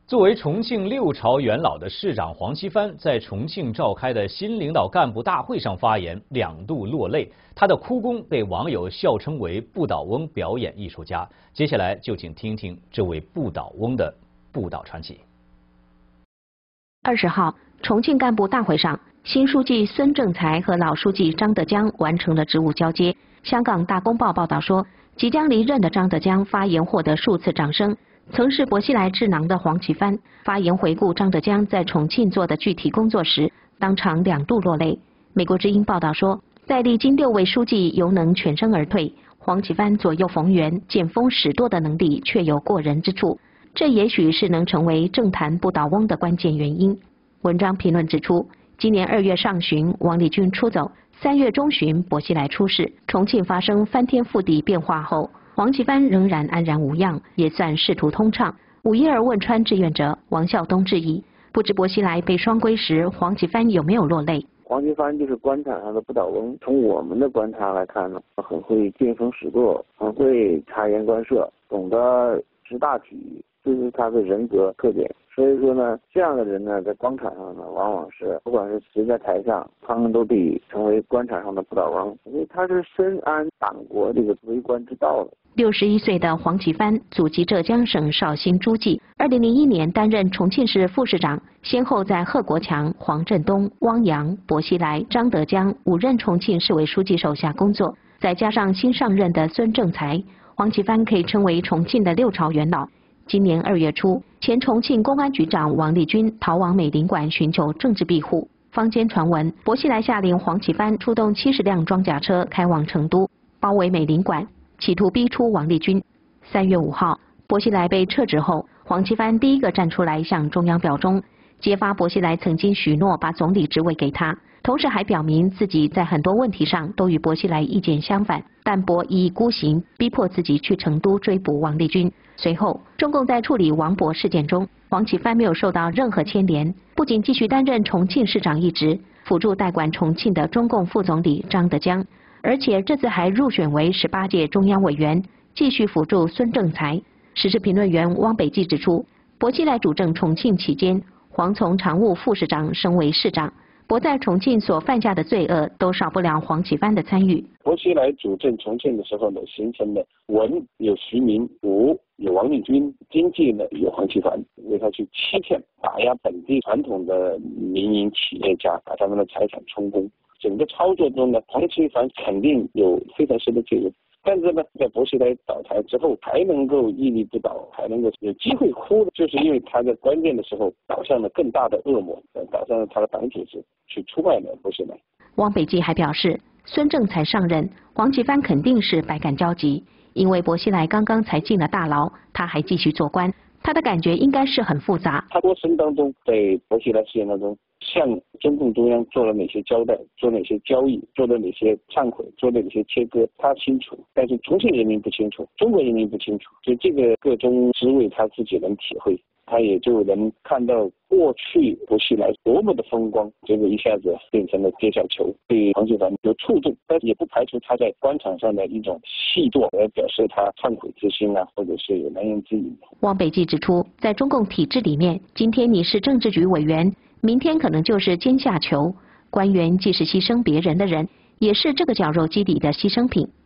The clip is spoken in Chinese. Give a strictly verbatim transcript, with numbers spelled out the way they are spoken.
作为重庆六朝元老的市长黄奇帆，在重庆召开的新领导干部大会上发言，两度落泪。他的哭功被网友笑称为“不倒翁表演艺术家”。接下来就请听听这位不倒翁的不倒传奇。 二十号，重庆干部大会上，新书记孙政才和老书记张德江完成了职务交接。香港大公报报道说，即将离任的张德江发言获得数次掌声。曾是薄熙来智囊的黄奇帆发言回顾张德江在重庆做的具体工作时，当场两度落泪。美国之音报道说，在历经六位书记犹能全身而退，黄奇帆左右逢源、见风使舵的能力却有过人之处，这也许是能成为政坛不倒翁的关键原因。文章评论指出，今年二月上旬王立军出走，三月中旬薄熙来出事，重庆发生翻天覆地变化后，黄奇帆仍然安然无恙，也算仕途通畅。五一儿问川志愿者王孝东质疑，不知薄熙来被双规时，黄奇帆有没有落泪？ 黄奇帆就是官场上的不倒翁，从我们的观察来看呢，很会见风使舵，很会察言观色，懂得识大体，这是他的人格特点。所以说呢，这样的人呢，在官场上呢，往往是不管是谁在台上，他们都得成为官场上的不倒翁，因为他是深谙党国这个为官之道的。 六十一岁的黄奇帆，祖籍浙江省绍兴诸暨，二零零一年担任重庆市副市长，先后在贺国强、黄振东、汪洋、薄熙来、张德江五任重庆市委书记手下工作，再加上新上任的孙政才，黄奇帆可以称为重庆的六朝元老。今年二月初，前重庆公安局长王立军逃往美领馆寻求政治庇护。坊间传闻，薄熙来下令黄奇帆出动七十辆装甲车开往成都，包围美领馆，企图逼出王立军。三月五号，薄熙来被撤职后，黄奇帆第一个站出来向中央表忠，揭发薄熙来曾经许诺把总理职位给他，同时还表明自己在很多问题上都与薄熙来意见相反，但薄一意孤行，逼迫自己去成都追捕王立军。随后，中共在处理王博事件中，黄奇帆没有受到任何牵连，不仅继续担任重庆市长一职，辅助代管重庆的中共副总理张德江，而且这次还入选为十八届中央委员，继续辅助孙政才。时事评论员汪北基指出，薄熙来主政重庆期间，黄从常务副市长升为市长，薄在重庆所犯下的罪恶都少不了黄奇帆的参与。 薄熙来主政重庆的时候呢，形成了文有徐明，武有王立军，经济呢有黄奇帆，为他去欺骗打压本地传统的民营企业家，把他们的财产充公。整个操作中呢，黄奇帆肯定有非常深的介入。但是呢，在薄熙来倒台之后，还能够屹立不倒，还能够有机会哭，就是因为他在关键的时候倒向了更大的恶魔，倒向了他的党组织，去出卖了薄熙来。 汪北基还表示，孙政才上任，黄奇帆肯定是百感交集，因为薄熙来刚刚才进了大牢，他还继续做官，他的感觉应该是很复杂。 他过程当中，在薄熙来事件当中，向中共中央做了哪些交代，做哪些交易，做了哪些忏悔，做了哪些切割，他清楚，但是重庆人民不清楚，中国人民不清楚，所以这个个中滋味他自己能体会，他也就能看到过去薄熙来多么的风光，结果一下子变成了跌小球，对黄奇帆有触动，但也不排除他在官场上的一种细作来表示他忏悔之心啊，或者是有难言之隐。 汪北基指出，在中共体制里面，今天你是政治局委员，明天可能就是阶下囚，官员既是牺牲别人的人，也是这个绞肉机里的牺牲品。